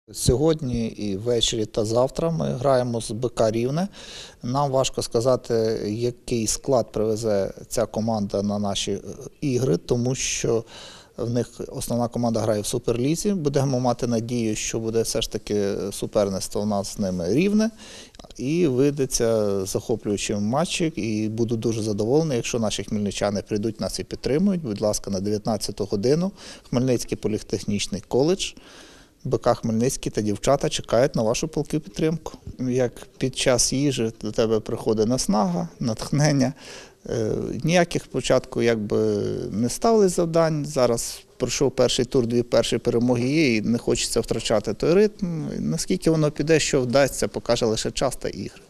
Сьогодні і ввечері та завтра ми граємо з БК Рівне. Нам важко сказати, який склад привезе ця команда на наші ігри, тому що в них основна команда грає в Суперлізі. Будемо мати надію, що буде все ж таки суперництво у нас з ними рівне. І вийдеться захоплюючий матчик. І буду дуже задоволений, якщо наші хмельничани прийдуть нас і підтримують. Будь ласка, на 19 годину Хмельницький політехнічний коледж. БК Хмельницький та дівчата чекають на вашу палку підтримку. Як під час їжі до тебе приходить наснага, натхнення. Ніяких спочатку не ставили завдань. Зараз пройшов перший тур, 2 перші перемоги є і не хочеться втрачати той ритм. Наскільки воно піде, що вдасться, покаже лише час та ігри.